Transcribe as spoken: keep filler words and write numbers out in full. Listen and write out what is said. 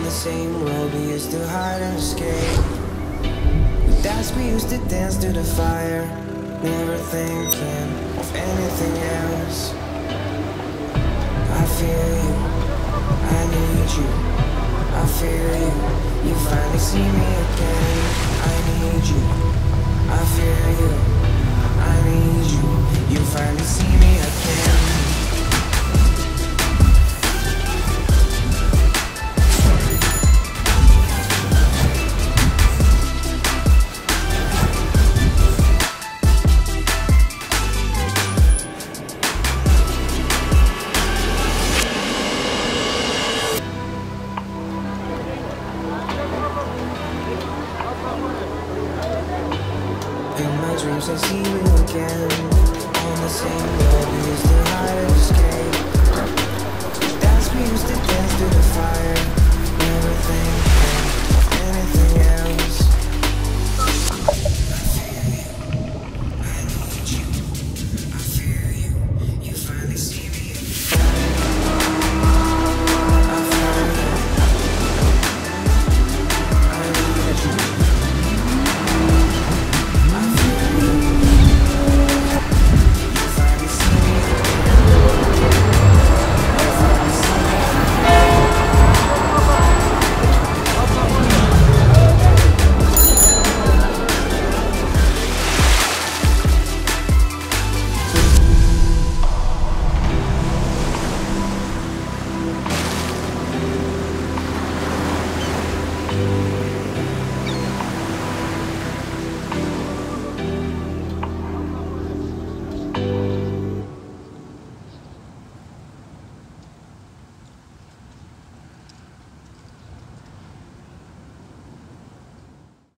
the same road we used to hide and escape. We danced, we used to dance to the fire, never thinking of anything else. I feel you, I need you, I feel you. You finally see me again. I need you, I feel you, I need you. You finally see me again. In my dreams I see you again, on the same road we used to hide and escape. That's we used to dance through the fire, never think